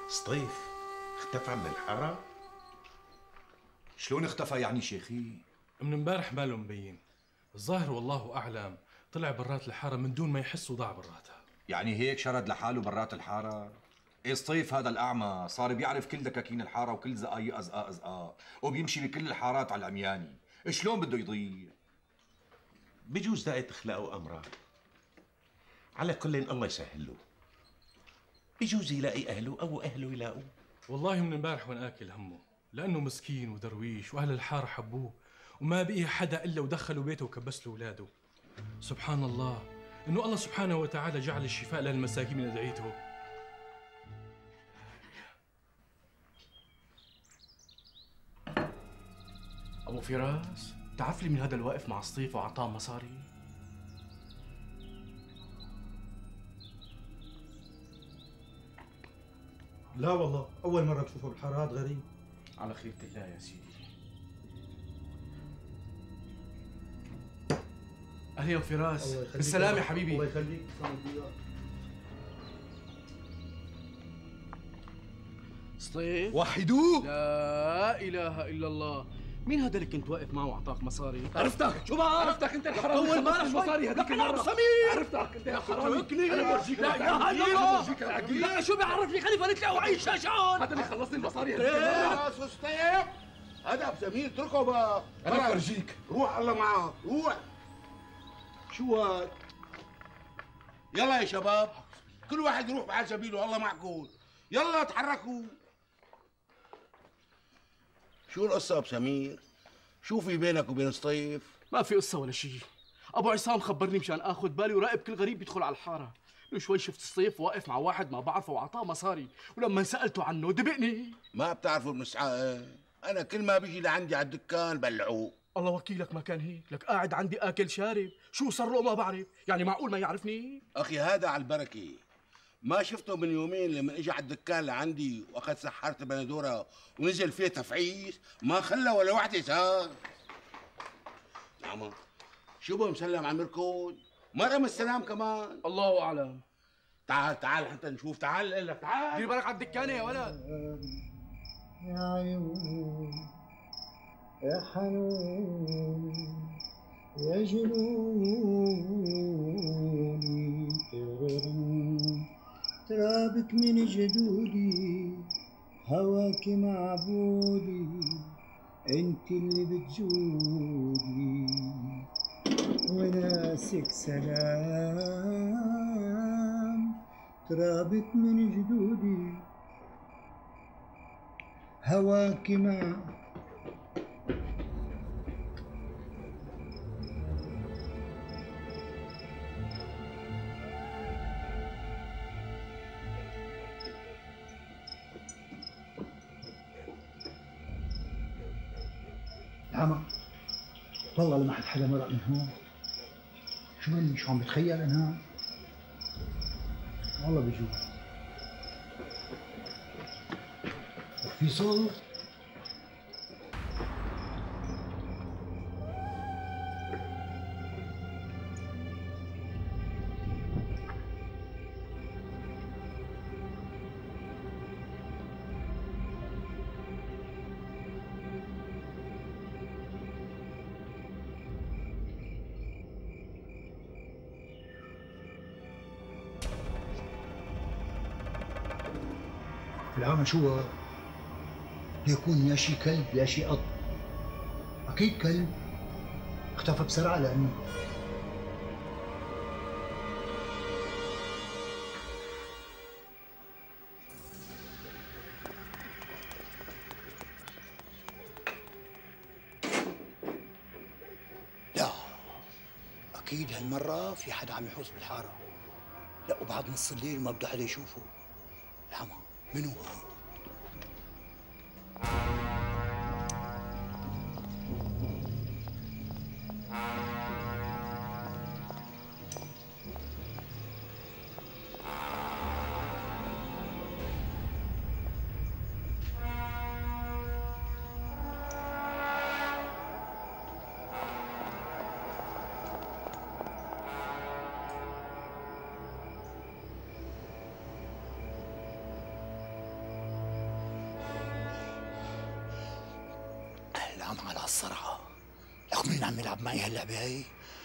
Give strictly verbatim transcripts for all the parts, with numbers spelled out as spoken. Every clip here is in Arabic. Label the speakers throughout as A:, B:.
A: سطيف اختفى من الحارة؟
B: شلون اختفى يعني شيخي؟
C: من امبارح ماله مبين. الظاهر والله اعلم طلع برات الحاره من دون ما يحس وضاع براتها.
B: يعني هيك شرد لحاله برات الحاره؟ ايه سطيف هذا الاعمى صار بيعرف كل دكاكين الحاره وكل زقايق ازقاق ازقاق وبيمشي بكل الحارات على العمياني، شلون بده يضيع؟
A: بجوز دقت اخلاقه امره. على كل الله يسهل له. بجوز يلاقي اهله او اهله يلاقوه.
C: والله من امبارح وانا اكل همه، لانه مسكين ودرويش واهل الحاره حبوه وما بقي حدا الا ودخلوا بيته وكبس له اولاده. سبحان الله انه الله سبحانه وتعالى جعل الشفاء للمساكين من ادعيته.
D: ابو فراس، تعرف لي من هذا الواقف مع سطيف وعطاه مصاري؟
E: لا والله أول مرة بشوفه بالحارات، غريب.
D: على خيرة الله يا سيدي. أهلا يا فراس، بالسلامة يا حبيبي.
E: الله يخليك.
D: سطيف
B: وحدوه.
D: لا إله إلا الله. مين هذا اللي كنت واقف معه وأعطاك مصاري؟
F: عرفتك.
D: شو بقى؟
F: عرفتك انت الحرامي.
D: أول مرة
F: مصاري هذيك
D: المرة.
F: سمير. عرفتك انت يا حرامي.
D: اتركني.
F: انا بورجيك.
D: لا إله إلا الله. لا شو بيعرفني خليفة نتلاقوا أي شاشون.
F: هذا اللي خلصني المصاري هذيك المرة.
G: يا سطيف هذا ابو سمير اتركه بقى.
F: انا بورجيك.
G: روح الله معك روح. شو هاد؟ يلا يا شباب كل واحد يروح بحال سبيله، الله معكم. يلا تحركوا. شو القصة ابو سمير؟ شو في بينك وبين سطيف؟
D: ما في قصة ولا شيء. أبو عصام خبرني مشان آخذ بالي وراقب كل غريب يدخل على الحارة. من شوي شفت سطيف واقف مع واحد ما بعرفه وعطاه مصاري، ولما سألته عنه دبقني.
G: ما بتعرفوا المسعى؟ أنا كل ما بيجي لعندي على الدكان بلعوه.
D: الله وكيلك ما كان هيك، لك قاعد عندي آكل شارب، شو صار له ما بعرف، يعني معقول ما يعرفني؟
G: أخي هذا على البركة. ما شفته من يومين لما اجى على الدكان لعندي واخذ سحارة بندورة ونزل فيه تفعيس، ما خلى ولا وحدة صار. نعم شو بو مسلم على المركود؟ ما رمى السلام كمان.
D: الله أعلم.
G: تعال تعال حتى نشوف. تعال قال لك تعال.
D: دير بالك على الدكانة يا ولد.
H: يا عيون يا حنون يا جنوني ترابك من جدودي هواك معبودي انت اللي بتجودي وناسك سلام ترابك من جدودي هواك مع العمى. والله لما حد حدا مرق من هون. شو مني شو عم بتخيل انها؟ والله بجوز في صوت. العمى شو هو؟ يكون يا شي كلب يا شي قط. اكيد كلب اختفى بسرعه لانه لا اكيد هالمره في حدا عم يحوس بالحاره. لا وبعد نص الليل ما بده حدا يشوفه. العمى منو هو؟ هالصرعة، لك مين عم يلعب معي هاللعبة هاي؟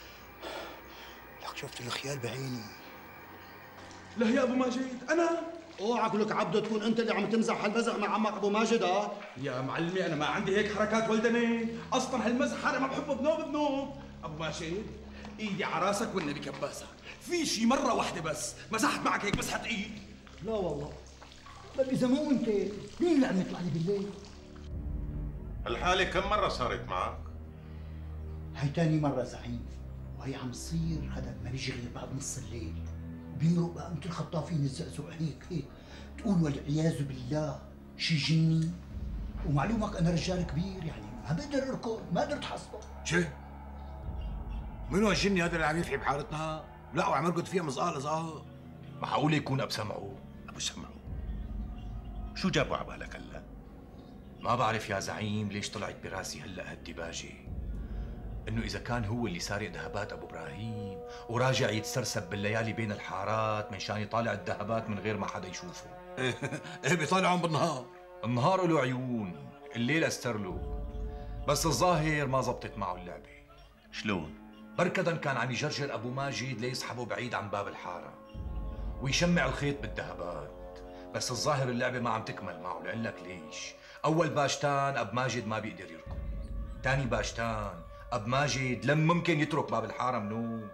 H: لك شفت الخيال بعيني.
F: لا يا ابو ماجد انا
I: اوعك لك عبده تكون انت اللي عم تمزح هالمزح مع عمك ابو ماجد. اه
F: يا معلمي انا ما عندي هيك حركات ولدني، اصلا هالمزح انا ما بحبه بنوب بنوب. ابو ماجد ايدي على راسك والنبي كباسه، في شي مره واحده بس مسحت معك هيك مسحت ايد.
H: لا والله. طيب اذا مو انت مين اللي عم يطلع لي بالليل؟
A: الحالة كم مرة صارت معك؟
H: هي تاني مرة زعيم، وهي عم تصير هذا ما بيجي غير بعد نص الليل، بيمرق بقى مثل الخطافين الزقزق هيك هيك، تقول والعياذ بالله شي جني. ومعلومك انا رجال كبير يعني ما بقدر اركض، ما قدرت حصله.
B: شي؟ منو هالجني هذا اللي عم يفحي بحارتنا؟ لا وعم يرقد فيها مزقال زقال. معقول يكون ابو سمعو؟
A: ابو سمعو شو جابوا على بالك هلا؟
B: ما بعرف يا زعيم ليش طلعت براسي هلا هالدباجه، انه اذا كان هو اللي سارق ذهبات ابو ابراهيم وراجع يتسرسب بالليالي بين الحارات منشان يطالع الذهبات من غير ما حدا يشوفه. ايه بيطالعهم بالنهار، النهار له عيون، الليل استر له، بس الظاهر ما زبطت معه اللعبه.
A: شلون؟
B: بركضا كان عم يجرجر ابو ماجد ليسحبه بعيد عن باب الحاره ويشمع الخيط بالذهبات، بس الظاهر اللعبه ما عم تكمل معه. لأقول لك ليش، اول باشتان اب ماجد ما بيقدر يركض، ثاني باشتان اب ماجد لم ممكن يترك باب الحاره منوم.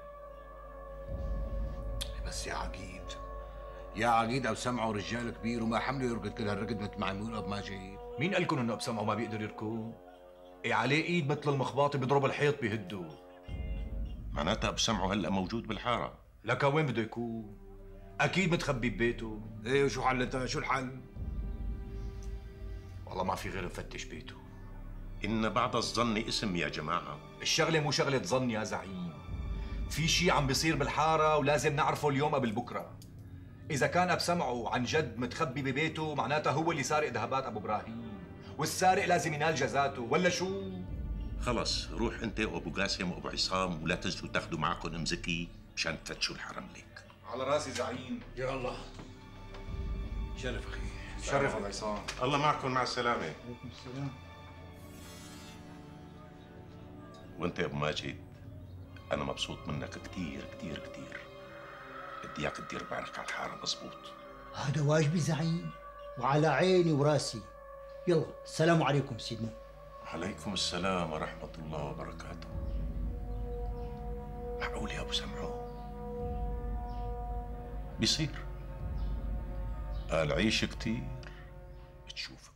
B: بس يا عقيد يا عقيد اب سمعه رجال كبير وما حمله يركض كل هالركض مثل ما عم يقول اب ماجد. مين قال لكم انه اب سمعه ما بيقدر يركض؟ ايه عليه ايد مثل المخباطي بيضرب الحيط بيهده.
A: معناتها ابو سمعو هلا موجود بالحارة.
B: لك وين بده يكون؟ اكيد متخبي ببيته. ايه وشو حلتها؟ شو الحل؟ والله ما في غير نفتش بيته.
A: إن بعض الظن اسم يا جماعة.
B: الشغلة مو شغلة ظن يا زعيم، في شي عم بيصير بالحارة ولازم نعرفه اليوم قبل بكرة. إذا كان أب سمعه عن جد متخبي ببيته معناته هو اللي سارق ذهبات أبو إبراهيم، والسارق لازم ينال جزاته، ولا شو؟
A: خلص روح أنت وأبو قاسم وأبو عصام ولا تنسوا تاخذوا معكم أم زكي مشان تفتشوا الحرم ليك.
B: على راسي زعيم. يا الله. شرف أخي. شرف أبو عصام.
A: الله معكم، مع السلامة.
H: عليكم السلام.
A: وانت يا ابو ماجد انا مبسوط منك كثير كثير كثير. بدي اياك تدير بالك على الحاره مزبوط.
H: هذا واجبي زعيم وعلى عيني وراسي. يلا السلام عليكم سيدنا.
A: عليكم السلام ورحمه الله وبركاته. معقول يا ابو سمعو؟ بيصير قال عيش كثير بتشوف.